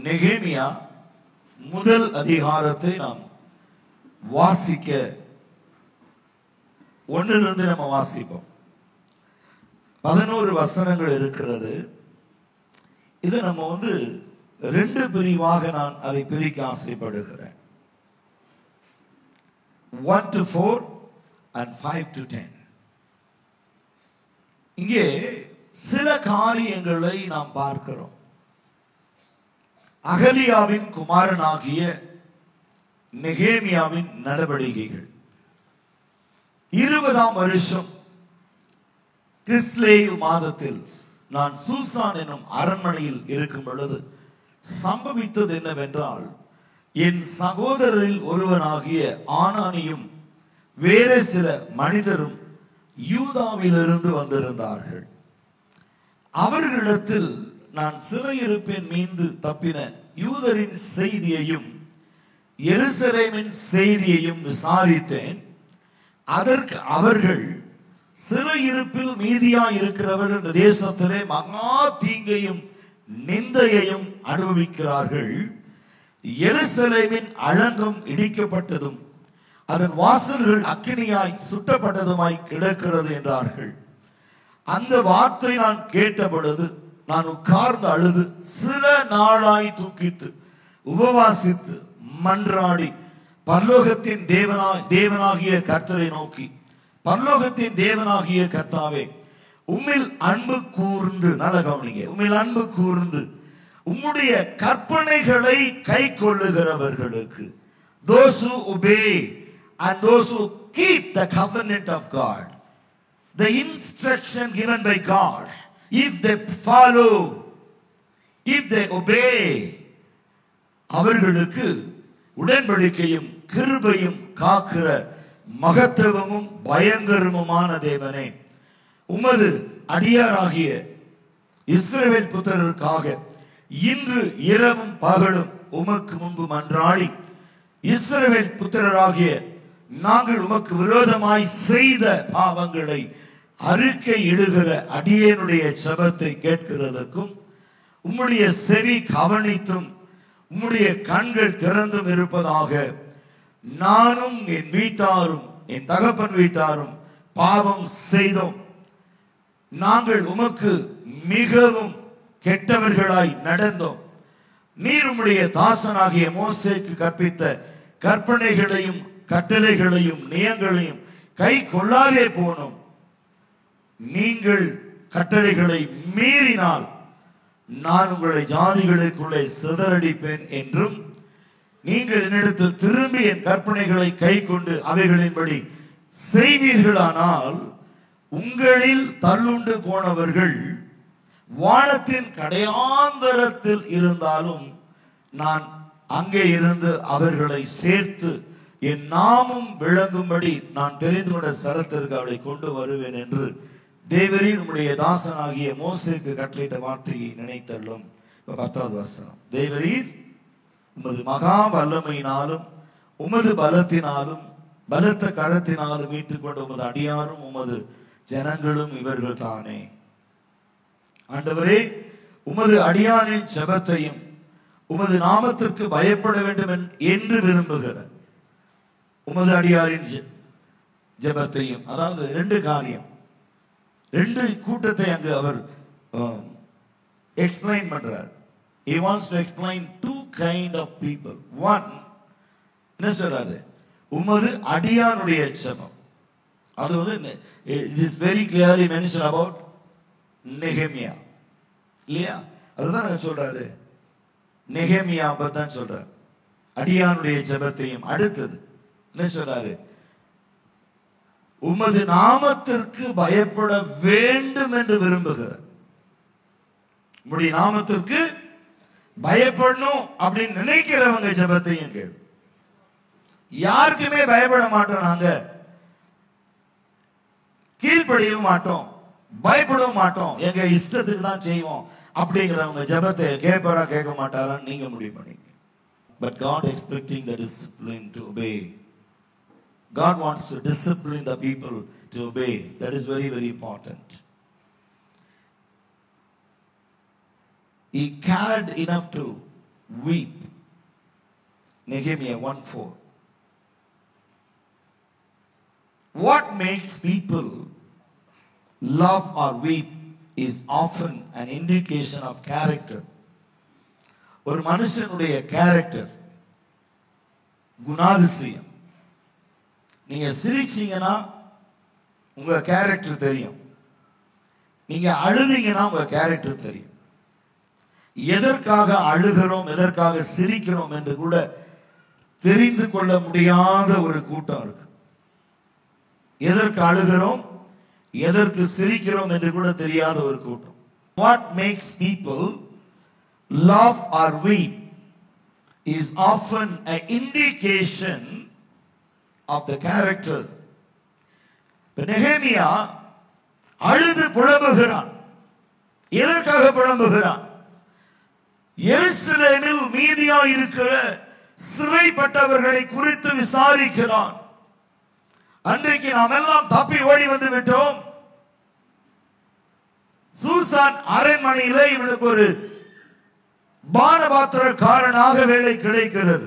நெகேமியா முதல் அதிகாரத்தை நாம் வாசிக்க ஒன்றிலிருந்து நம்ம வாசிப்போம். 11 வசனங்கள் இருக்கிறது. இது நம்ம ரெண்டு பிரிவாக நான் அதை பிரிக்க ஆசைப்படுகிறேன். 1 to 4 and 5 to 10. இங்கே சில காரியங்களை நாம் பார்க்கிறோம். அகலியாவின் குமாரனாகிய நெகேமியாவின் நடவடிக்கைகள். 20ஆம் வருஷம் கிஸ்லேயு மாதத்தில் நான் சூசான் என்னும் அரண்மனையில் இருக்கும் பொழுது சம்பவித்தது என்னவென்றால், என் சகோதரரில் ஒருவனாகிய ஆனானியும் வேறு சில மனிதரும் யூதாவிலிருந்து வந்திருந்தார்கள். அவர்களிடத்தில் நான் சிறையிருப்பேன் மீண்டு தப்பின யூதரின் செய்தியையும் எருசலேமின் செய்தியையும் விசாரித்தேன். அதற்கு அவர்கள் சிறையிருப்பில் மீதியாய் இருக்கிறவர்கள் இந்த தேசத்திலே மகா தீங்கையும் நிந்தையையும் அனுபவிக்கிறார்கள். எருசலேமின் அலங்கம் இடிக்கப்பட்டதும் அதன் வாசல்கள் அக்கினியாய் சுட்டப்பட்டதுமாய் கிடக்கிறது என்றார்கள். அந்த வார்த்தை நான் கேட்ட பொழுது நான் உட்கார்ந்து அழுது சில நாளாய் தூக்கித்து உபவாசித்து மன்றாடி பரலோகத்தின் தேவனாகிய கர்த்தரை நோக்கி, பரலோகத்தின் தேவனாகிய கர்த்தாவே, உம்மில் அன்பு கூர்ந்து, நல்ல கவனிங்க, உம்மில் அன்பு கூர்ந்து உம்முடைய கற்பனைகளை கை கொள்ளுகிறவர்களுக்கு, those who obey and those who keep the covenant of God, the instruction given by God, if they follow, if they obey, அவர்களுக்கு உடன்படிக்கையும் கிருபையும் காக்கிற மகத்துவமும் பயங்கரமுமான தேவனே, உமது அடியாராகிய இஸ்ரவேல் புத்திரருக்காக இன்று இரவும் பகலும் உமக்கு முன்பு மன்றாடி, இஸ்ரவேல் புத்திரராகிய நாங்கள் உமக்கு விரோதமாய் செய்த பாவங்களை அறிக்கை இடுகிற அடியேனுடைய ஜெபத்தை கேட்கிறதற்கும் உம்முடைய செவி கவனித்தும் உம்முடைய கண்கள் திறந்தும் இருப்பதாக. நானும் என் வீட்டாரும் என் தகப்பன் வீட்டாரும் பாவம் செய்தோம். நாங்கள் உமக்கு மிகவும் கெட்டவர்களாய் நடந்தோம். நீர் உம்முடைய தாசனாகிய மோசேக்கு கற்பித்த கற்பனைகளையும் கட்டளைகளையும் நியங்களையும் கை கொள்ளாதே போனோம். நீங்கள் கட்டளைகளை மீறினால் நான் உங்களை ஜாதிகளுக்குள்ளே சிதறடிப்பேன் என்றும், நீங்கள் என்னிடத்தில் திரும்பி என் கற்பனைகளை கை கொண்டு அவைகளின்படி செய்வீர்களானால் உங்களில் தள்ளுண்டு போனவர்கள் வானத்தின் கடையாந்தரத்தில் இருந்தாலும் நான் அங்கே இருந்து அவர்களை சேர்த்து என் நாமம் விளங்கும்படி நான் தெரிந்து கொண்ட ஸ்தலத்திற்கு அவளை கொண்டு வருவேன் என்று தேவரீர் உம்முடைய தாசனாகிய மோசேக்கு கட்டளையிட்ட வார்த்தையை நினைத்தள்ளும். 10வது வசனம், தேவரீர் உமது மகா வல்லமையினாலும் உமது பலத்தினாலும் பலத்த கரத்தினாலும் மீட்டுக் கொண்ட உமது அடியாரும் உமது ஜனங்களும் இவர்கள் தானே. ஆண்டவரே, உமது அடியாரின் ஜெபத்தையும் உமது நாமத்திற்கு பயப்பட வேண்டும் என்று விரும்புகிற உமது அடியாரின் ஜெபத்தையும், அதாவது ரெண்டு காரியம், ரெண்டு கூட்டத்தை அங்கு அவர் எக்ஸ்பிளைன் பண்றார். He wants to explain two kind of people. One, என்ன சொல்றாரு, உமது அடியானுடைய ஜெபம். அது it is very clearly mentioned about நெகேமியா, இல்லையா? அதுதான் சொல்றாரு, நெகேமியா பத்தான் சொல்றாரு, அடியானுடைய ஜெபத்தையும். அடுத்தது என்ன சொல்றாரு, உமது நாமத்திற்கு பயப்பட வேண்டும் என்று விரும்புகிறார். உம்முடைய நாமத்திற்கு பயப்படணும் அப்படின்னு நினைக்கிறவங்க ஜெபத்தையும் கேளு. யாருக்குமே பயப்பட மாட்டோம், நாங்க கீழ்ப்படியவும் மாட்டோம், பயப்படவும் மாட்டோம், எங்க இஷ்டத்துக்கு தான் செய்வோம் அப்படிங்கிறவங்க ஜெபத்தை கேட்பாரா கேட்க மாட்டாரான்னு நீங்க முடிவு பண்ணீங்க. But God expecting the discipline to obey. God wants to discipline the people to obey. That is very, very important. He cared enough to weep. Nehemiah 1:4. What makes people laugh or weep is often an indication of character. ஒரு மனுஷனுடைய character, குணாதிசயம். நீங்க சிரிச்சீங்கன்னா உங்க character தெரியும், நீங்க அழுதீங்கன்னா உங்க character தெரியும். எதற்காக அழுகிறோம், எதற்காக சிரிக்கிறோம் என்று கூட தெரிந்து கொள்ள முடியாத ஒரு கூட்டம் இருக்கு. எதற்கு அழுகிறோம், எதற்கு சிரிக்கிறோம் என்று கூட தெரியாத ஒரு கூட்டம். What makes people laugh or weep is often an indication of the character. நெகேமியா அழுது புலம்புகிறான். எதற்காக புலம்புகிறான்? எருசலேமில் மீதியாய் இருக்கிற சிறைப்பட்டவர்களை குறித்து விசாரிக்கிறான். அன்றைக்கு நாம் எல்லாம் தப்பி ஓடி வந்து விட்டோம். சூசான் அரண்மனையிலே இவனுக்கு ஒரு பானபாத்திரக்காரனாக வேலை கிடைக்கிறது.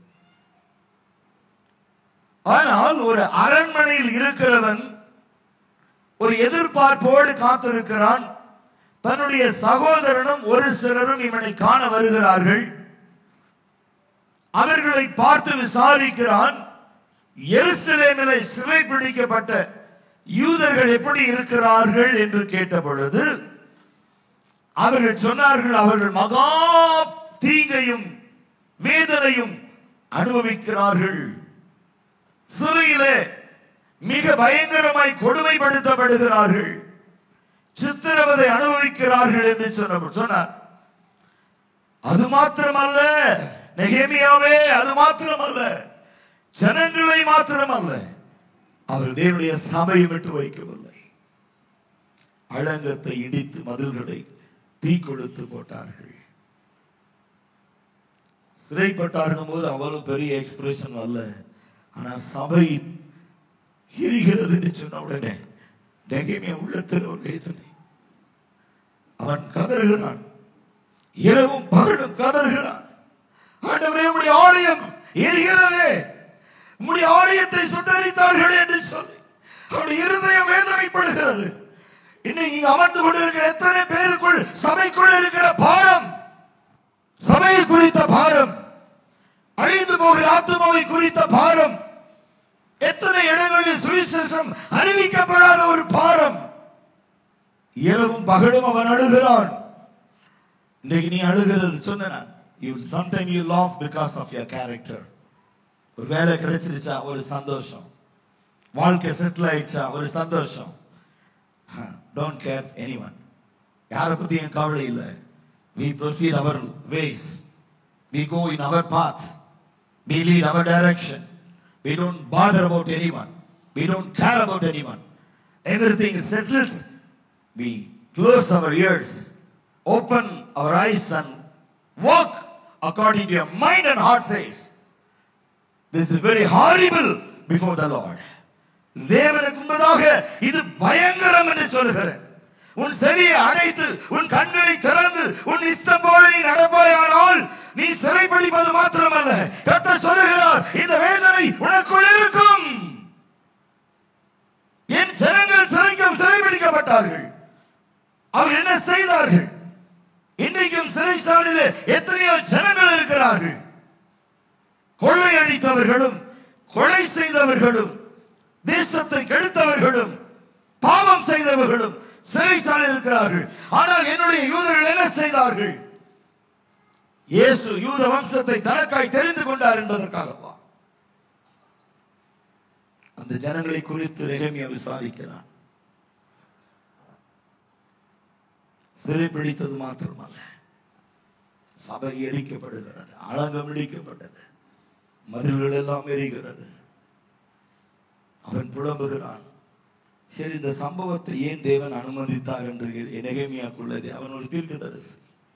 ஆனால் ஒரு அரண்மனையில் இருக்கிறவன் ஒரு எதிர்பார்ப்போடு காத்திருக்கிறான். தன்னுடைய சகோதரனும் ஒரு சிலரும் இவனை காண வருகிறார்கள். அவர்களை பார்த்து விசாரிக்கிறான். எருசலேமிலே சிறைப்பிடிக்கப்பட்ட யூதர்கள் எப்படி இருக்கிறார்கள் என்று கேட்ட பொழுது அவர்கள் சொன்னார்கள், அவர்கள் மகா தீங்கையும் வேதனையும் அனுபவிக்கிறார்கள். சிறையிலே மிக பயங்கரமாய் கொடுமைப்படுத்தப்படுகிறார்கள், சித்திரவதை அனுபவிக்கிறார்கள் என்று சொன்னார். அது மாத்திரமல்ல நெகேமியாவே, அது மாத்திரமல்ல, ஜனங்களை மாத்திரமல்ல, அவர் தேவனுடைய சபையை விட்டு வைக்கவில்லை. அலங்கத்தை இடித்து மதில்களை தீ கொளுத்து போட்டார்கள். சிறைப்பட்டார்கள் போது அவ்வளவு பெரிய எக்ஸ்பிரஷன் அல்ல. ஆனா சபை எரிகிறது என்று சொன்ன உடனே நெகேமியா உள்ளத்தில் ஒரு வேதனை. அவன் கதறுகிறான், இரவும் பகலும் கதறுகிறான். ஆண்டவரே, உம்முடைய ஆலயம் எரிகிறது, உம்முடைய ஆலயத்தை சுட்டரித்தார்கள் என்று சொல்லி அவருடைய இருதயம் வேதனைப்படுகிறது. இன்னைக்கு அமர்ந்து கொண்டிருக்கிற எத்தனை பேருக்குள் சபைக்குள் இருக்கிற பாரம், சபையை குறித்த பாரம், அழிந்து போகிற ஆத்துமாவை குறித்த பாரம், எத்தனை இடங்களில் சுவிசேஷம் அறிவிக்கப்படாத ஒரு பாரம். இரவும் பகலும் அவன் அழுகிறான். இன்னைக்கு நீ அழுகிறது சொன்ன, sometimes you laugh because of your character. ஒரு வேலை கிடைச்சிருச்சா ஒரு சந்தோஷம், வாழ்க்கை செட்டில் ஆயிடுச்சா ஒரு சந்தோஷம். Don't care anyone. யாரை பத்தியும் கவலை இல்லை. We proceed our ways, we go in our path, we lead our direction. We don't bother about anyone, we don't care about anyone. Everything is settled. We close our ears, open our eyes and walk according to your mind and heart says. This is very horrible before the Lord. தேவனுக்கு முன்பதாக இது பயங்கரம் என்று சொல்கிறேன். உன் செவியை அடைத்து உன் கண்களை திறந்து உன் இஷ்டம் போல நீ நடப்பாயானால் நீ சிறைப்பிடிப்பது மாத்திரமல்ல, கர்த்தர் சொல்லுகிறார், இந்த வேதனை உனக்குள் இருக்கும். என் ஜனங்கள் சிறைப்பிடிக்கப்பட்டார்கள். அவர்கள் என்ன செய்தார்கள்? இன்றைக்கும் சிறைச்சாலையிலே எத்தனையோ ஜனங்கள் இருக்கிறார்கள். கொள்ளையடித்தவர்களும் கொலை செய்தவர்களும் தேசத்தை கெடுத்தவர்களும் பாவம் செய்தவர்களும் சிறைச்சாலையில் இருக்கிறார்கள். ஆனால் என்னுடைய யூதர்கள் என்ன செய்தார்கள்? இயேசு யூத வம்சத்தை தனக்காய் தெரிந்து கொண்டார் என்பதற்காகவா? அந்த ஜனங்களை குறித்து நெகேமியா விசாரிக்கிறான். சிறைப்பிடித்தது மாத்திரமல்ல, சபை எரிக்கப்படுகிறது, அலங்கம் இடிக்கப்பட்டது, மதில்கள் எல்லாம் எரிகிறது. அவன் புலம்புகிறான். சரி, இந்த சம்பவத்தை ஏன் தேவன் அனுமதித்தார் என்று நெகேமியாக்குள்ளது. அவன் ஒரு தீர்க்கதரிசி,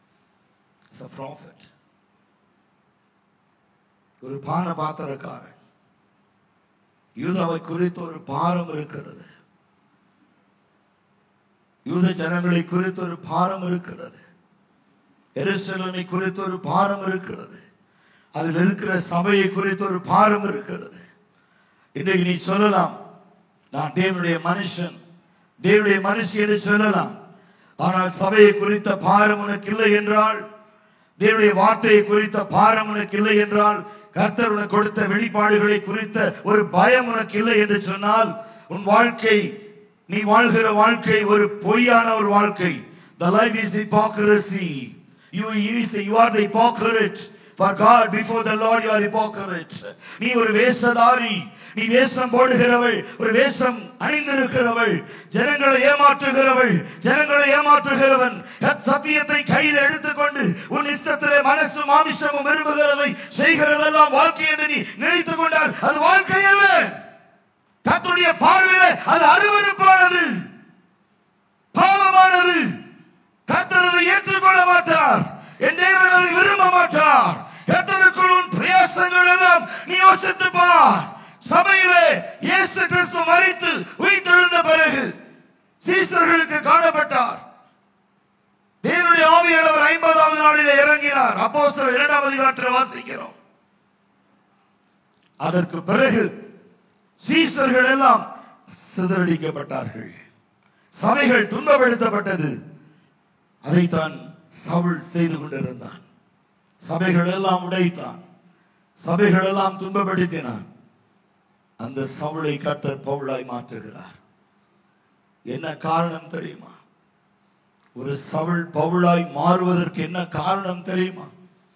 ஒரு பான பாத்திரக்காரன். யூதாவை குறித்து ஒரு பாரம் இருக்கிறது, யூத ஜனங்களை குறித்து ஒரு பாரம் இருக்கிறது. எருசலேமை குறித்து ஒரு பாரம் இருக்கிறது. அதில் இருக்கிற சபையை குறித்து ஒரு பாரம் இருக்கிறது. இன்றைக்கு நீ சொல்லலாம், நான் தேவனுடைய மனுஷன், தேவனுடைய மனுஷி என்று சொல்லலாம். ஆனால் சபையை குறித்த பாரம் உனக்கு இல்லை என்றால், தேவனுடைய வார்த்தையை குறித்த பாரம் உனக்கு இல்லை என்றால், கர்த்தர் உனக்கு கொடுத்த வெளிப்பாடுகளை குறித்த ஒரு பயம் உனக்கு இல்லை என்று சொன்னால், உன் வாழ்க்கை, நீ வாழ்கிற வாழ்க்கை ஒரு பொய்யான ஒரு வாழ்க்கை. The life is hypocrisy. You are the hypocrite. For God, before the Lord, you are hypocrite. நீ ஒரு வேஷதாரி, நீ வேஷம் போடுகிறவள், ஒரு வேஷம் அணிந்திருக்கிறவள், ஜனங்களை ஏமாற்றுகிறவன், சத்தியத்தை கையில் எடுத்துக்கொண்டு உன் இஷ்டத்திலே மனசும் மாமிசமும் விரும்புகிறதை செய்கிறதெல்லாம் வாழ்க்கை என்று நீ நினைத்துக் கொண்டால் அது வாழ்க்கை அல்ல. கர்த்தருடைய பார்வையிலே அது அருவருப்பானது, பாவமானது. கர்த்தர் அதை ஏற்றுக்கொள்ள மாட்டார். என் தேவன் அதை விரும்ப மாட்டார். கர்த்தருக்குள் உன் பிரயாசங்கள் எல்லாம் நீ யோசித்து பார். சபையிலே இயேசு கிறிஸ்து மரித்து உயிர்த்தெழுந்த பிறகு சீசர்களுக்கு காணப்பட்டார். தேவனுடைய ஆவியானவர் 50வது நாளிலே இறங்கினார். அப்போஸ்தலர் 2ஆம் அதிகாரத்தில் வாசிக்கிறோம். அதற்கு பிறகு சீசர்கள் எல்லாம் சிதறடிக்கப்பட்டார்கள். சபைகள் துன்பப்படுத்தப்பட்டது. அதைத்தான் சவுல் செய்து கொண்டிருந்தான். சபைகள் எல்லாம் உடைத்தான், சபைகள் எல்லாம் துன்பப்படுத்தினான். அந்த சவுளை கர்த்தர் பவுலாய் மாற்றுகிறார். என்ன காரணம் தெரியுமா? ஒரு சவுல் பவுலாய் மாறுவதற்கு என்ன காரணம் தெரியுமா?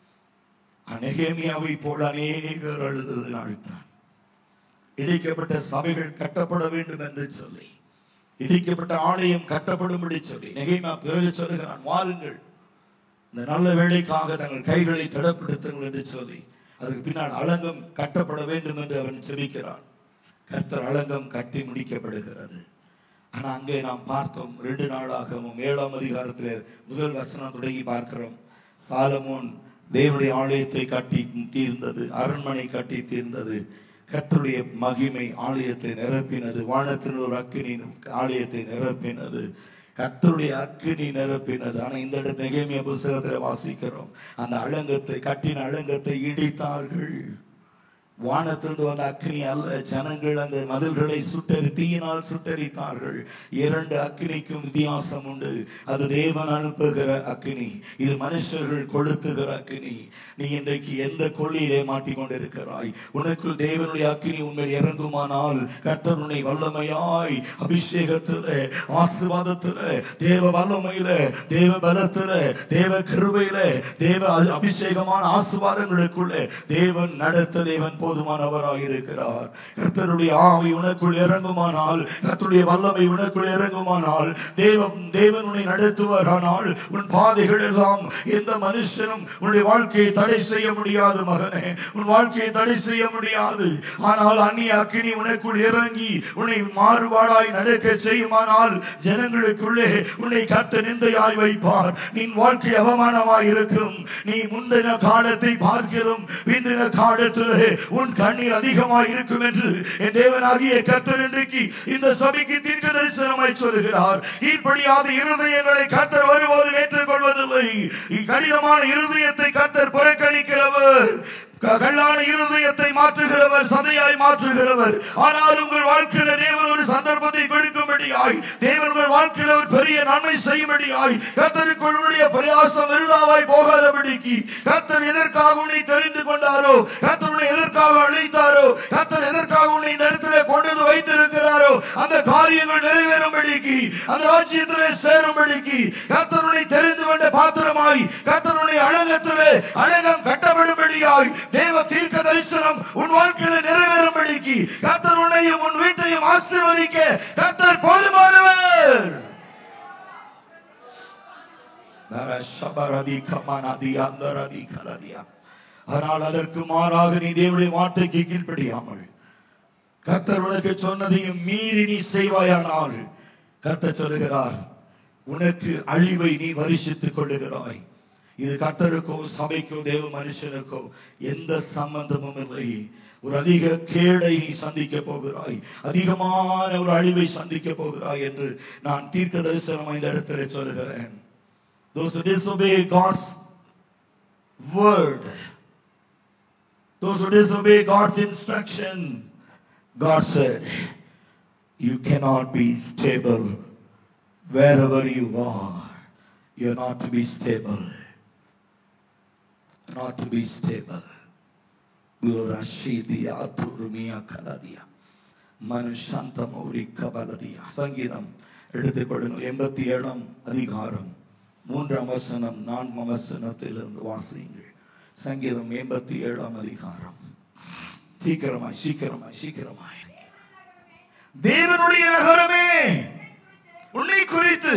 நெகேமியாவை போல அநேகர் அழுததினால்தான். இடிக்கப்பட்ட சபைகள் கட்டப்பட வேண்டும் என்று சொல்லி, இடிக்கப்பட்ட ஆலயம் கட்டப்படும்படி சொல்லி நெகேமியா பிறகு சொல்லுகிறான், வாருங்கள், இந்த நல்ல வேலைக்காக தங்கள் கைகளை திடப்படுத்துங்கள் என்று சொல்லி அதுக்கு பின்னால் அலங்கம் கட்டப்பட வேண்டும் என்று அவன் ஜெபிக்கிறான். கர்த்தர் அலங்கம் கட்டி முடிக்கப்படுகிறது. ஆனா அங்கே நாம் பார்த்தோம், 2 நாளாகவும் 7ஆம் அதிகாரத்தில் முதல் வசனம் தொடங்கி பார்க்கிறோம். சாலமோன் தேவனுடைய ஆலயத்தை கட்டி தீர்ந்தது, அரண்மனை கட்டி தீர்ந்தது. கர்த்தருடைய மகிமை ஆலயத்தை நிரப்பினது. வானத்தின் ஒரு அக்கினி ஆலயத்தை நிரப்பினது. கர்த்தருடைய அக்கினி நிரப்பினது. ஆனா இந்த இடத்துல நெகேமியா புத்தகத்தில் வாசிக்கிறோம், அந்த அலங்கத்தை கட்டின அலங்கத்தை இடித்தார்கள். வானத்திலிருந்து வந்த அக்கினி அல்ல, ஜனங்கள் அந்த மதில்களை தீயினால் சுட்டரித்தார்கள். 2 அக்கினிக்கும் வித்தியாசம் உண்டு. அது தேவன் அனுப்புகிற அக்கினி, இது மனுஷர்கள் கொளுத்துகிற அக்கினி. நீ இன்றைக்கு எந்த கொள்ளையிலே மாட்டிக்கொண்டிருக்கிறாய்? உனக்குள் தேவனுடைய அக்கினி உண்மையில் இறங்குமானால் கர்த்தர் உன்னை வல்லமையாய் அபிஷேகத்திலே, ஆசீர்வாதத்திலே, தேவ வல்லமையிலே, தேவ பலத்திலே, தேவ கிருபையிலே, தேவ அபிஷேகமான ஆசீர்வாதங்களுக்குள்ளே தேவன் நடத்த தேவன் போதுமானவராக இருக்கிறார். கர்த்தருடைய ஆவி உனக்குள் இறங்குமானால், கர்த்தருடைய வல்லமை உனக்குள் இறங்குமானால், தேவன் உன்னை நடத்துவாரானால் உன் பாதைகள் எல்லாம் எந்த மனுஷனும் உன்னுடைய வாழ்க்கையை தடை செய்ய முடியாது. மகனே, உன் வாழ்க்கையை தடை செய்ய முடியாது. ஆனால் அந்நிய அக்கினி உனக்குள் இறங்கி உன்னை மாறுபாடாய் நடக்க செய்யுமானால் ஜனங்களுக்குள்ளே உன்னை கர்த்தர் நிந்தையாய் வைப்பார். நீ வாழ்க்கை அவமானமாய் இருக்கும். நீ முந்தின காலத்தை பார்க்கிறோம், பிந்தின காலத்திலே உன் கண்ணீர் அதிகமாய் இருக்கும் என்று என் தேவனாகிய கர்த்தர் இன்றைக்கு இந்த சபைக்கு தீர்க்க தரிசனமாய் சொல்கிறார். இப்படியாத இருதயங்களை கர்த்தர் ஒருபோதும் ஏற்றுக்கொள்வதில்லை. கடினமான இருதயத்தை கர்த்தர் புறக்கணிக்கிறவர். கல்லான இருதயத்தை மாற்றுகிறவர், சதையாய் மாற்றுகிறவர். ஆனால் உங்கள் வாழ்க்கையில தேவன் ஒரு சந்தர்ப்பத்தை கொடுக்கும்படியாய், தேவன் உங்கள் வாழ்க்கையில ஒரு பெரிய நன்மை செய்யும்படியாய், கர்த்தருக்குள்ளுடைய பிரயாசம் விருதாவாய் போகாதபடிக்கு கர்த்தர் எதற்காக உன்னை தெரிந்து கொண்டாரோ, கர்த்தர் உன்னை எதற்காக அழைத்தாரோ, கர்த்தர் எதற்காக உன்னை இந்த இடத்துல கொண்டு வைத்திருக்கிறாரோ அந்த காரியங்கள் நிறைவேறும்படிக்கு, அந்த ராஜ்யத்திலே சேரும்படிக்கு கர்த்தர் உன்னை தெரிந்து கொண்ட பாத்திரமாய், கர்த்தர் உன்னை அழகத்திலே அழகம் கட்டப்படும்படியாய் தேவ தீர்க்க தரிசனம் உன் வாழ்க்கையில் நிறைவேறும்படிக்கு கர்த்தர் உன்னையும் உன் வீட்டையும் ஆசீர்வதிக்க கர்த்தர் போதுமானவர். ஆனால் அதற்கு மாறாக நீ தேவனுடைய வார்த்தைக்கு கீழ்ப்படியாமல் கர்த்தர் உனக்கு சொன்னதையும் மீறி நீ செய்வாயானால் கர்த்தர் சொல்லுகிறார், உனக்கு அழிவை நீ வருஷித்துக் கொள்ளுகிறாய். இது கர்த்தருக்கோ சபைக்கோ தேவ மனுஷனுக்கோ எந்த சம்பந்தமும் இல்லை. ஒரு அதிக கேடை சந்திக்க போகிறாய், அதிகமான ஒரு அழிவை சந்திக்க போகிறாய் என்று நான் தீர்க்க தரிசனம் இந்த இடத்துல சொல்லுகிறேன். Those who disobey God's word. Those who disobey God's instruction, God said, you cannot be stable wherever you are. You're not to be stable. Not to be stable. சங்கீதம் எடுத்துக்கொள்ளுங்கள். 87 அதிகாரம் 3 வசனம் 4 வசனத்திலிருந்து வாசியுங்கள். சங்கீதம் 87 அதிகாரம். சீக்கிரமாய் சீக்கிரமாய் சீக்கிரமாய். தேவனுடைய நகரமே, உன்னை குறித்து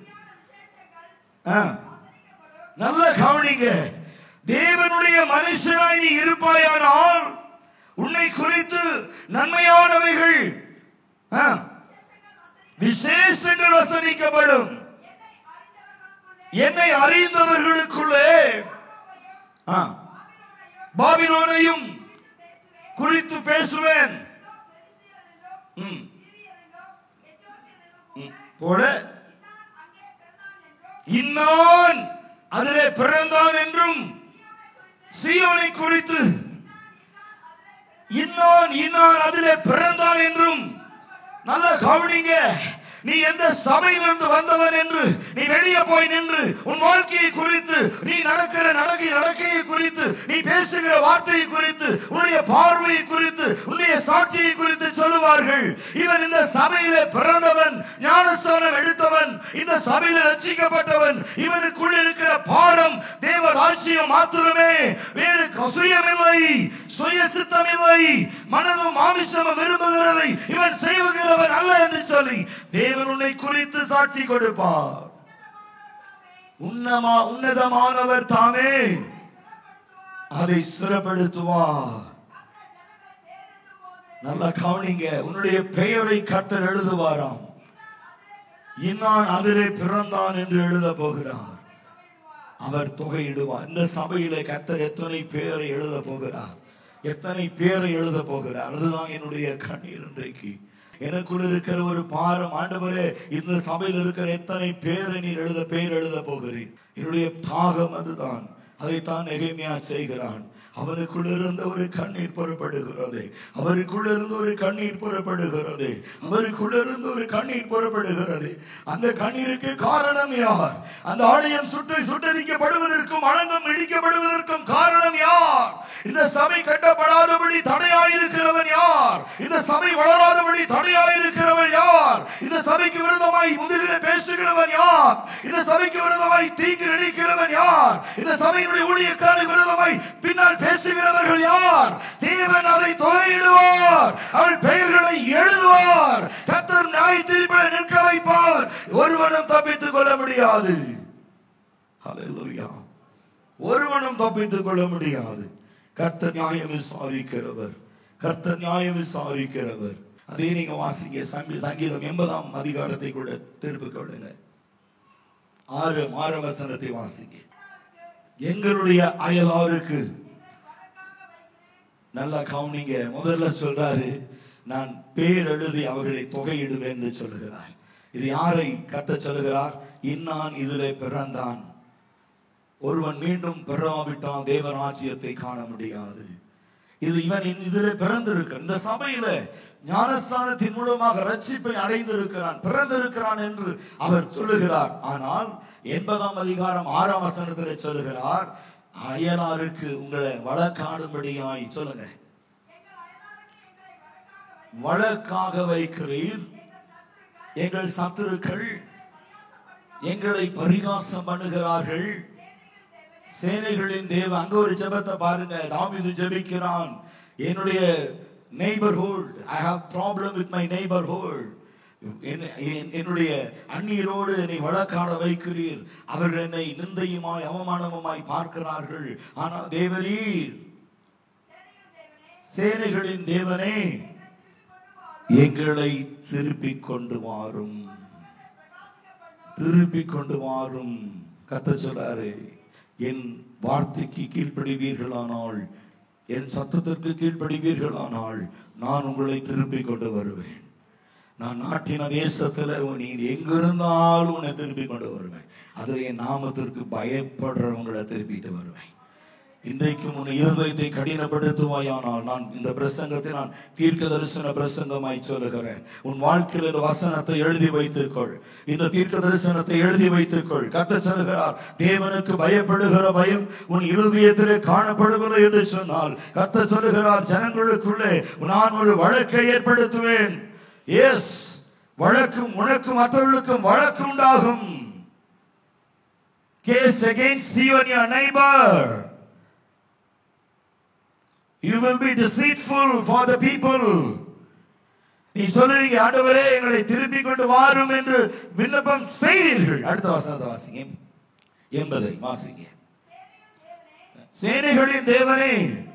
நல்ல கவனிங்க. தேவனுடைய மனுஷனாய் நீ இருப்பாயானால் உன்னை குறித்து நன்மையானவைகள் விசேஷங்கள் வசனிக்கப்படும். என்னை அறிந்தவர்களுக்குள்ளே பாபிலோனையும் குறித்து பேசுவேன். போல இன்னான் அதிலே பிறந்தான் என்றும், சீயோனை குறித்து இன்னான் இன்னான் அதிலே பிறந்தான் என்றும். நல்ல கவனிங்க. நீ எந்த சபையிலிருந்து வந்தவன் என்று நீ வெளியே போய் நின்று உன் வாழ்க்கையை குறித்து, நீ நடக்கிற நடக்கையை குறித்து, நீ பேசுகிற வார்த்தையை குறித்து, உன்னுடைய பார்வையை குறித்து, உன்னுடைய சாட்சியை குறித்து சொல்லுவார்கள். இவன் இந்த சபையிலே பிறந்தவன், ஞானஸ்நானம் எடுத்தவன், இந்த சபையில ரட்சிக்கப்பட்டவன். இவனுக்குள் இருக்கிற பாரம் தேவ ராஜ்யம் மாத்திரமே, வேறு சுயமில்லை, சுய சித்தமில்லை, மனதும் மாமிசமும் விரும்புகிறதை இவன் செய்கிறவன் அல்ல என்று சொல்லி தேவன் உன்னை குறித்து சாட்சி கொடுப்பார். உன்னதமானவர் தாமே அதை சிறப்படுத்துவார். நல்லா கவனிங்க. உன்னுடைய பெயரை கர்த்தர் எழுதுவாராம். இன்னான் அதிலே பிறந்தான் என்று எழுத போகிறார். அவர் தொகையிடுவார். இந்த சபையிலே கர்த்தர் எத்தனை பேரை எழுத போகிறார், எத்தனை பேரை எழுத போகிறார். அதுதான் என்னுடைய கண்ணீர். இன்றைக்கு எனக்குள்ள இருக்கிற ஒரு பாரம், ஆண்டவரே இந்த சபையில் இருக்கிற எத்தனை பேரை நீர் பெயர் எழுத போகிறேன். என்னுடைய தாகம் அதுதான். அதைத்தான் நெகேமியா செய்கிறான். அவனுக்குள்ள இருந்த ஒரு கண்ணீர் புறப்படுகிறது. அவருக்குள்ள இருந்து ஒரு கண்ணீர் புறப்படுகிறது. அவருக்குள்ள இருந்து ஒரு கண்ணீர் புறப்படுகிறது. அந்த கண்ணீருக்கு காரணம் யார்? அந்த ஆலயம் சுட்டரிக்கப்படுவதற்கும் அலங்கம் இடிக்கப்படுவதற்கும் காரணம் யார்? இந்த சபை கட்டப்படாதபடி தடையாயிருக்கிறவன் யார்? இந்த சபை வளராதபடி தடையாயிருக்கிறவன் யார்? இந்த சபைக்கு விரோதமாய் முதுகிலே பேசுகிறவன் யார்? இந்த சபைக்கு விரோதமாய் தீங்கு நினைக்கிறவன் யார்? இந்த சபையினுடைய ஊழியக்காரருக்கு விரோதமாய் பின்னால் பேசுகிறவர்கள் யார்? தேவன் அதை தொகையிடுவார். அவள் பெயர்களை எழுதுவார். கர்த்தர் நியாய தீர்ப்பில் நிற்க வைப்பார். ஒருவனும் தப்பித்துக் கொள்ள முடியாது. ஹல்லேலூயா. ஒருவனும் தப்பித்துக் கொள்ள முடியாது. கர்த்தர் நியாயம் விசாரிக்கிறவர். கர்த்தர் நியாயம் விசாரிக்கிறவர். அதே நீங்க வாசிங்க. சங்கீதம் 80 அதிகாரத்தை கூட திருப்பி கொள்ளுங்க. 6 வசனத்தை வாசிங்க. எங்களுடைய அயலாருக்கு, நல்லா கவனிங்க. முதல்ல சொல்றாரு, நான் பேர் எழுதி அவர்களை தொகையிடுவேன் என்று சொல்லுகிறார். இது யாரை கட்ட சொல்லுகிறார்? இன்னான் இதிலே பிறந்தான். ஒருவன் மீண்டும் பிறவாவிட்டால் தேவராஜ்யத்தை காண முடியாது. இது இவன் இதிலே பிறந்திருக்க, இந்த சபையில ஞானஸ்தானத்தின் மூலமாக ரட்சிப்பை அடைந்திருக்கிறான், பிறந்திருக்கிறான் என்று அவர் சொல்லுகிறார். ஆனால் 80 அதிகாரம் 6 வசனத்தில் சொல்லுகிறார், அயலாருக்கு உங்களை வழக்காடும்படியாய் சொல்லுங்க. வழக்காக வைக்கிறீர். எங்கள் சத்துருக்கள் எங்களை பரிகாசம் பண்ணுகிறார்கள். சேனைகளின் தேவ. அங்க ஒரு ஜெபத்தை பாருங்க. தாவீது ஜெபிக்கிறான், என்னுடைய neighborhood, I have problem with my neighborhood. என்னுடைய அந்நியரோடு என்னை வழக்காட வைக்கிறீர். அவர்கள் என்னை நிந்தையுமாய் அவமானமுமாய் பார்க்கிறார்கள். ஆனால் தேவரீர், சேனைகளின் தேவனே, எங்களை திருப்பிக் கொண்டு வாரும், திருப்பிக் கொண்டு வாரும். கர்த்தர் சொல்றாரு, என் வார்த்தைக்கு கீழ்ப்படிவீர்களானால், என் சத்தத்திற்கு கீழ்ப்படிவீர்களானால் நான் உங்களை திருப்பிக் கொண்டு வருவேன். நான் நாட்டின தேசத்துல நீ எங்கிருந்தாலும் உன்னை திருப்பி கொண்டு வருவேன். அதில் என் நாமத்திற்கு பயப்படுறவங்களை திருப்பிட்டு வருவேன். இன்றைக்கும் உன் இருதயத்தை கடினப்படுத்துவாயானால் நான் இந்த பிரசங்கத்தை நான் தீர்க்க தரிசன பிரசங்கமாய் சொல்லுகிறேன். உன் வாழ்க்கையில் இந்த வசனத்தை எழுதி வைத்துக்கொள், இந்த தீர்க்க தரிசனத்தை எழுதி வைத்துக்கொள். கர்த்தர் சொல்லுகிறார், தேவனுக்கு பயப்படுகிற பயம் உன் இருதயத்திலே காணப்படவில்லை என்று சொன்னால், கர்த்தர் சொல்லுகிறார், ஜனங்களுக்குள்ளே நான் ஒரு வழக்கை ஏற்படுத்துவேன். எஸ், வழக்கும் உனக்கும் மற்றவர்களுக்கும் வழக்கு உண்டாகும். Case against you and your neighbor. You will be deceitful for the people. நீ சொல்லுவீங்க, ஆண்டவரே எங்களை திருப்பி கொண்டு வாரும் என்று விண்ணப்பம் செய்வீர்கள். அடுத்த வசனத்தை வாசிங்க, 80 வாசிங்க. சேனைகளின் தேவனே,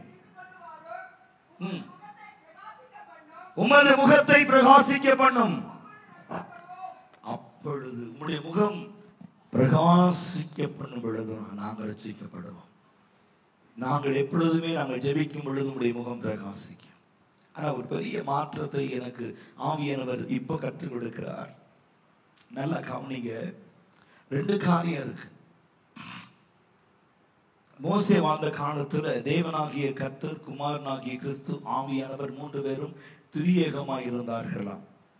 உமது முகத்தை பிரகாசிக்க பண்ணும். அப்பொழுது உம்முடைய முகம் பிரகாசிக்க பண்ணும் பொழுது நாங்கள் ரட்சிக்கப்படுவோம். நாங்கள் எப்பொழுதுமே நாங்கள் ஜெபிக்கும் பொழுது உடைய முகம் பிரகாசிக்கும். ஆனா ஒரு பெரிய மாற்றத்தை எனக்கு ஆவியானவர் இப்ப கற்றுக் கொடுக்கிறார். நல்லா கவனிங்க, 2 காரியம் இருக்கு. மோசே வாழ்ந்த காலத்துல தேவனாகிய கர்த்தர், குமாரனாகிய கிறிஸ்து, ஆவியானவர் 3 பேரும் திரியேகமாய் இருந்தார்களாம்.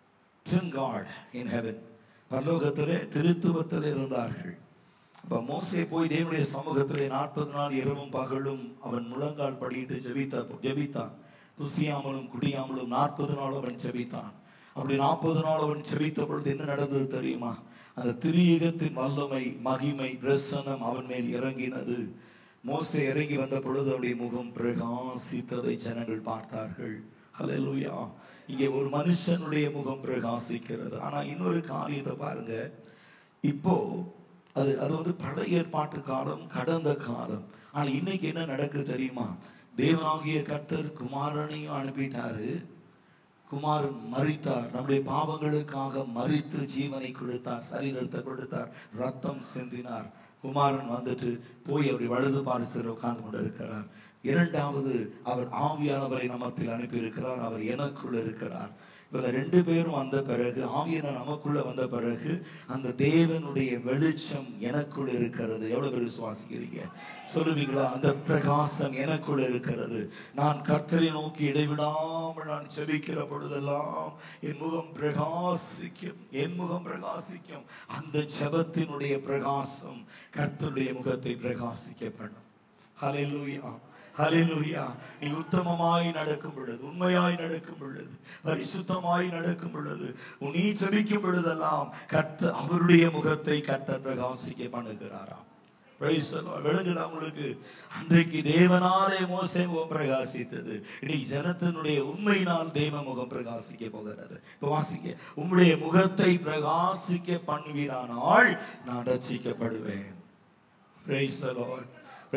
God in heaven, பரலோகத்திலே திருத்துவத்தில் இருந்தார்கள். அப்ப மோசே போய் தேவனுடைய சமூகத்திலே 40 நாள் இரவும் பகலும் அவன் முழங்கால் படியிட்டு ஜெபித்தான். புசியாமலும் குடியாமலும் 40 நாள் அவன் ஜெபித்தான். அப்படி 40 நாள் அவன் ஜெபித்த பொழுது என்ன நடந்தது தெரியுமா? அந்த திரியகத்தின் வல்லமை, மகிமை, பிரசன்னம் அவன் மேல் இறங்கினது. மோசே இறங்கி வந்த பொழுது அவருடைய முகம் பிரகாசித்ததை ஜனங்கள் பார்த்தார்கள். ஹல்லேலூயா. இங்கே ஒரு மனுஷனுடைய முகம் பிரகாசிக்கிறது. ஆனா இன்னொரு காரியத்தை பாருங்க, இப்போ அது வந்து பழைய ஏற்பாட்டு காலம், கடந்த காலம். ஆனா இன்னைக்கு என்ன நடக்குது தெரியுமா? தேவனாகிய கர்த்தர் குமாரனையும் அனுப்பிட்டாரு. குமாரன் மரித்தார், நம்முடைய பாவங்களுக்காக மரித்து ஜீவனை கொடுத்தார், சரீரத்தை கொடுத்தார், ரத்தம் சிந்தினார். குமாரன் வந்துட்டு போய் அவருடைய வலது பாரிசில் உட்கார்ந்து கொண்டிருக்கிறார். 2வது அவர் ஆவியானவரை நமத்தில் அனுப்பி இருக்கிறார். அவர் எனக்குள்ள இருக்கிறார். இவங்க 2 பேரும் வந்த பிறகு, ஆவியானவர் நமக்குள்ள வந்த பிறகு, அந்த தேவனுடைய வெளிச்சம் எனக்குள்ள இருக்கிறது. எவ்வளவு பேர் விசுவாசிக்கிறீங்க? சொல்லுவீங்களா? அந்த பிரகாசம் எனக்குள்ள இருக்கிறது. நான் கர்த்தரை நோக்கி இடைவிடாமல் நான் ஜெபிக்கிற பொழுதெல்லாம் என் முகம் பிரகாசிக்கும், என் முகம் பிரகாசிக்கும். அந்த ஜெபத்தினுடைய பிரகாசம் கர்த்தருடைய முகத்தை பிரகாசிக்க பண்ணும். ஹல்லேலூயா, ஹல்லேலூயா. நீ உத்தமமாய் நடக்கும் பொழுது, உண்மையாய் நடக்கும் பொழுது, பரிசுத்தமாய் நடக்கும் பொழுது, நீ ஜெபிக்கும் பொழுதெல்லாம் கர்த்தர் அவருடைய முகத்தை கர்த்தர் பிரகாசிக்க பண்ணுகிறாராம். விளங்குதா உங்களுக்கு? அன்றைக்கு தேவனாலே மோசே முகம் பிரகாசித்தது. இன்னைக்கு ஜனத்தினுடைய உண்மையினால் தேவ முகம் பிரகாசிக்க போகிறது. இப்ப வாசிக்க, உம்முடைய முகத்தை பிரகாசிக்க பண்ணுவீரானால் நான் ரட்சிக்கப்படுவேன். Praise the Lord.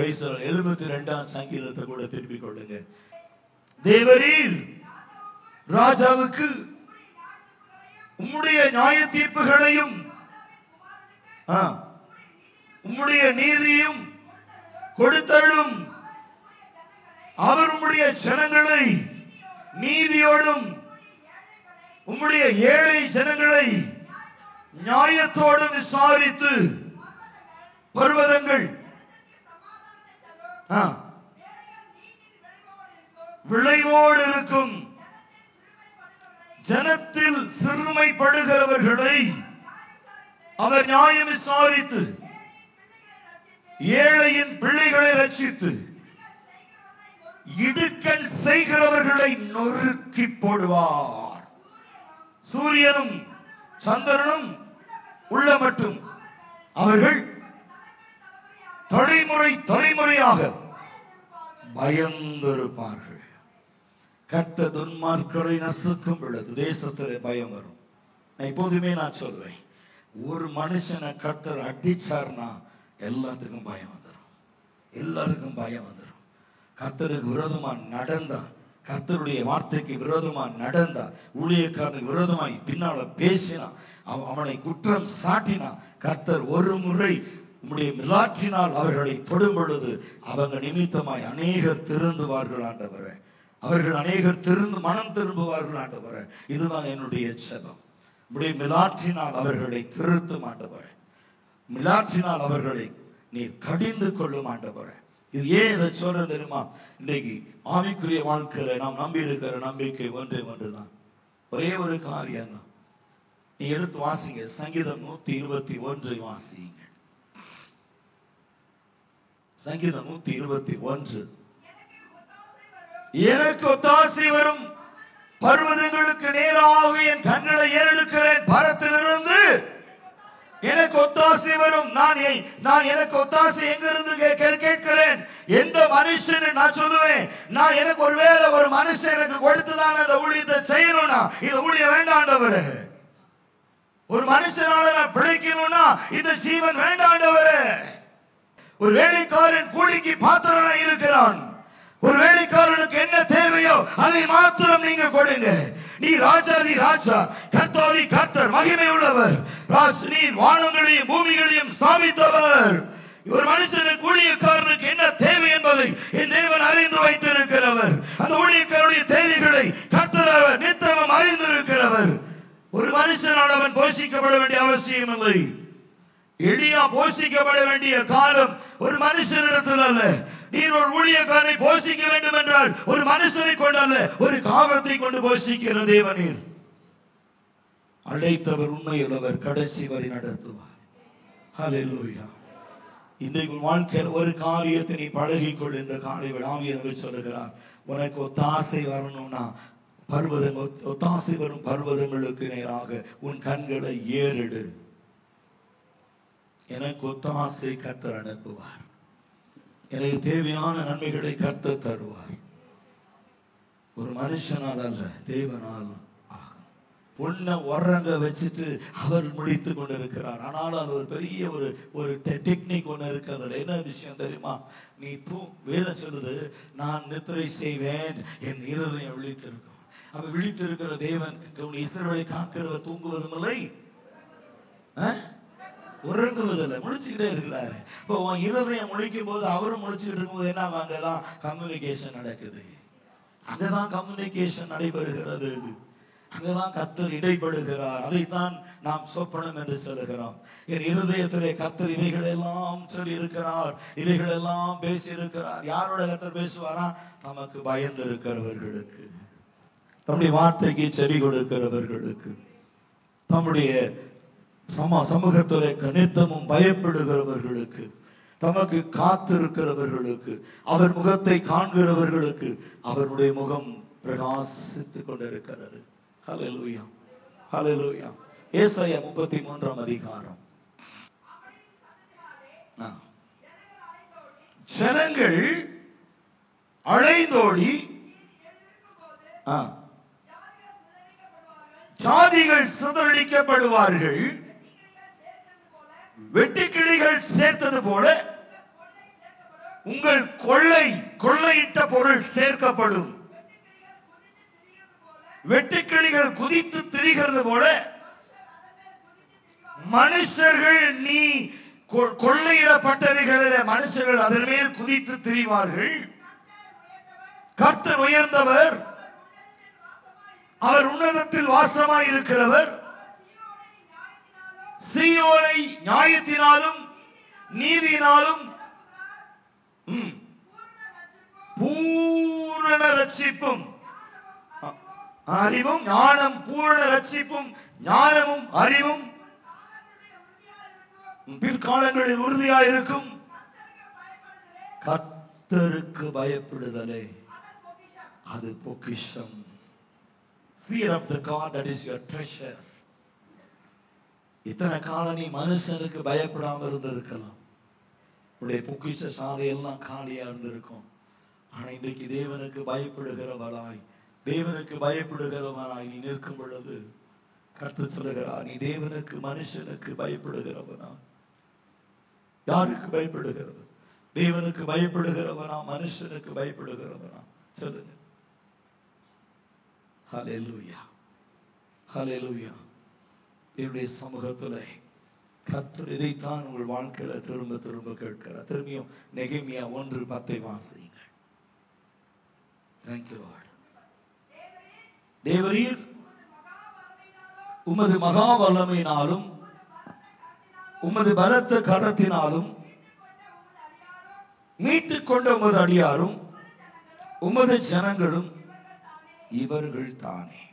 72ஆம் சங்கீதத்தை கூட திருப்பிக் கொள்ளுங்க. தேவரீர் ராஜாவுக்கு உம்முடைய நியாய தீர்ப்புகளையும் உம்முடைய நீதியும் கொடுத்தருளும். அவர் உம்முடைய ஜனங்களை நீதியோடும் உம்முடைய ஏழை ஜனங்களை நியாயத்தோடும் விசாரித்து பர்வதங்கள் விளைவோடு இருக்கும் ஜனத்தில் சிறுமைப்படுகிறவர்களை அவர் நியாயம் விசாரித்து ஏழையின் பிள்ளைகளை ரட்சித்து இடுக்கண் செய்கிறவர்களை நொறுக்கி போடுவார். சூரியனும் சந்திரனும் உள்ள மட்டும் அவர்கள் தலைமுறையாக பயந்திருப்பார்கள். கர்த்தர் துன்மார்க்கரை நசுக்கும் பொழுது தேசத்திலே பயம் வரும். எப்போதுமே நான் சொல்வேன், ஒரு மனுஷனை கர்த்தர் அடிச்சார்னா எல்லாத்துக்கும் பயம் வந்துடும். எல்லாருக்கும் பயம் வந்துடும். கர்த்தருக்கு விரோதமா நடந்தா, கர்த்தருடைய வார்த்தைக்கு விரோதமா நடந்தா, ஊழியக்காரனுக்கு விரோதமாய் பின்னால பேசினா, அவனை குற்றம் சாட்டினா, கர்த்தர் ஒரு முறை உம்முடைய மிலாற்றினால் அவர்களை தொடும் பொழுது அவங்க நிமித்தமாய் அநேகர் திருந்துவார்கள் ஆண்டவரே. அவர்கள் அநேகர் மனம் திரும்புவார்கள் ஆண்டவரே. இதுதான் என்னுடைய ஜெபம். உம்முடைய மிலாற்றினால் அவர்களை திருத்தும் ஆண்டவரே. மிலாற்றினால் அவர்களை நீ கடிந்து கொள்ளும் ஆண்டவரே. இது ஏன் இதை சொல்றது தெரியுமா? இன்னைக்கு ஆவிக்குரிய வாழ்க்கையில நாம் நம்பி இருக்கிற நம்பிக்கை ஒன்றே ஒன்றுதான், ஒரே ஒரு காரியம் தான். நீ எடுத்து வாசிங்க, சங்கீதம் 121 வாசிங்க. சங்கீதம் 121. எனக்கு ஒத்தாசை வரும், பர்வதங்களுக்கு நேராக என் கண்களை ஏறெடுக்கிறேன், பரத்திலிருந்து எனக்கு ஒத்தாசை வரும். நான் எனக்கு ஒத்தாசை எங்கிருந்து கேட்கிறேன்? எந்த மனுஷன்? நான் சொல்லுவேன், நான் எனக்கு ஒருவேளை ஒரு மனுஷன் எனக்கு கொடுத்துதான் அந்த ஊழியத்தை செய்யணும்னா இந்த ஊழியம் வேண்டாண்டவரே. ஒரு மனுஷனால நான் பிழைக்கணும்னா இந்த ஜீவன் வேண்டாண்டவரே. ஒரு வேலைக்காரன் கூலிக்கு பாத்திரனா இருக்கிறான். ஒரு வேலைக்காரனுக்கு என்ன தேவையோ அதை மாத்திரம் நீங்க கொடுங்க. நீ ராஜாதி ராஜா, கர்த்தாதி கர்த்தர், மகிமை உள்ளவர், நீர் வானங்களையும் பூமிகளையும் ஸ்தாபித்தவர். ஒரு மனுஷனுக்கு ஊழியக்காரனுக்கு என்ன தேவை என்பதை என் தேவன் அறிந்து வைத்திருக்கிறவர். அந்த ஊழியக்காரனுடைய தேவைகளை கர்த்தர் நித்தமும் அறிந்திருக்கிறவர். ஒரு மனுஷனால் அவன் போஷிக்கப்பட வேண்டிய அவசியம் இல்லை. எலியா போஷிக்கப்பட வேண்டிய காலம் ஒரு மனுஷனிடத்தில் அல்ல. நீர் ஒரு ஊழியக்காரனை போஷிக்க வேண்டும் என்றால் ஒரு மனுஷனை கொண்டு அல்ல, ஒரு காகத்தை கொண்டு போஷிக்கிற தேவனீர். அழைத்தவர் உண்மையுள்ளவர், கடைசி வரை நடத்துவார். ஹல்லேலூயா. இன்றைக்கு வாழ்க்கையில் ஒரு காரியத்தை நீ பழகிக்கொள். இந்த காலை ஆவியானவர் சொல்லுகிறார், உனக்கு ஒத்தாசை வரணும்னா ஒத்தாசை வரும் பர்வதங்களுக்கு நேராக உன் கண்களை ஏறெடு. எனக்கு ஒத்தாசை கர்த்தர் அனுப்புவார். எனக்கு தேவையான நன்மைகளை கர்த்தர் தருவார். ஒரு மனுஷனால் அல்ல, தேவனால் ஆகும். பொண்ணை உறங்க வச்சுட்டு அவர் முடித்து கொண்டிருக்கிறார். ஆனால் அது ஒரு பெரிய ஒரு டெக்னிக் ஒன்று இருக்கிறது. என்ன விஷயம் தெரியுமா? நீ வேதம் சொல்லுது, நான் நித்திரை செய்வேன், என் இருதயம் விழித்திருக்கும். அப்ப விழித்திருக்கிற தேவன் இஸ்ரவேலை காக்கிறவர் தூங்குவதும் இல்லை, உறங்குவதில்லை, முழிச்சுக்கிட்டே இருக்கிறாரு. இப்போ உன் இருதயம் முழிக்கும் போது அவரும் முழிச்சுக்கிட்டு இருக்கும்போது என்ன, அங்கதான் கம்யூனிகேஷன் நடக்குது, அங்கதான் கம்யூனிகேஷன் நடைபெறுகிறது, அங்கதான் கர்த்தர் இடைப்படுகிறார். அதைத்தான் நாம் சொப்பனம் என்று சொல்லுகிறோம். என் இருதயத்திலே கர்த்தர் இவைகள் எல்லாம் சொல்லி இருக்கிறார், இவைகள் எல்லாம் பேசி இருக்கிறார். யாரோட கர்த்தர் பேசுவாரா? நமக்கு பயந்து இருக்கிறவர்களுக்கு, தம்முடைய வார்த்தைக்கு செவி கொடுக்கிறவர்களுக்கு, தம்முடைய சமூகத்திலே கணித்தமும் பயப்படுகிறவர்களுக்கு, தமக்கு காத்திருக்கிறவர்களுக்கு, அவர் முகத்தை காண்கிறவர்களுக்கு அவருடைய முகம் பிரகாசித்துக் கொண்டிருக்கிறது. ஹல்லேலூயா, ஹல்லேலூயா. ஏசாயா 33 அதிகாரம். ஜனங்கள் அலைந்தோடி ஜாதிகள் சிதறடிக்கப்படுவார்கள், வெட்டுக்கிளிகள் சேர்த்தது போல உங்கள் கொள்ளையிட்ட பொருள் சேர்க்கப்படும். வெட்டுக்கிளிகள் குதித்து திரிகிறது போல மனுஷர்கள், நீ கொள்ளையிடப்பட்டவைகளில் மனுஷர்கள் அதன் மேல் குதித்து திரிவார்கள். கர்த்தர் உயர்ந்தவர், அவர் உன்னதத்தில் வாசமாய் இருக்கிறவர். சீயோனை நியாயத்தினாலும் நீதியினாலும் பூரண ரட்சிப்பும் அறிவும் ஞானம், பூரண ரட்சிப்பும் ஞானமும் அறிவும் பிற்காலங்களில் உறுதியாயிருக்கும். கர்த்தருக்கு பயப்படுதலே அது பொக்கிஷம். Fear of the God, that is your treasure. இத்தனை காலம் நீ மனுஷனுக்கு பயப்படாமல் இருந்திருக்கலாம், உடைய பொக்கிஷ சாலையெல்லாம் காலியா இருந்திருக்கும். ஆனா இன்றைக்கு தேவனுக்கு பயப்படுகிறவனாய், தேவனுக்கு பயப்படுகிறவனாய் நீ நிற்கும் பொழுது கர்த்தர் சொல்லுகிறார், நீ தேவனுக்கு மனுஷனுக்கு பயப்படுகிறவனா? யாருக்கு பயப்படுகிறது? தேவனுக்கு பயப்படுகிறவனா, மனுஷனுக்கு பயப்படுகிறவனா? சொல்லுங்க. ஹல்லேலூயா, ஹல்லேலூயா. என்னுடைய சமூகத்தில் கர்த்தர் இதைத்தான் உங்கள் வாழ்க்கையில திரும்ப திரும்ப கேட்கிறார். திரும்பியும் நெகேமியா 1:10 வாசியுங்கள். Thank you Lord. தேவரீர் உமது மகா வல்லமையினாலும் உமது பலத்த கரத்தினாலும் மீட்டுக் கொண்ட உமது அடியாரும் உமது ஜனங்களும் இவர்கள் தானே.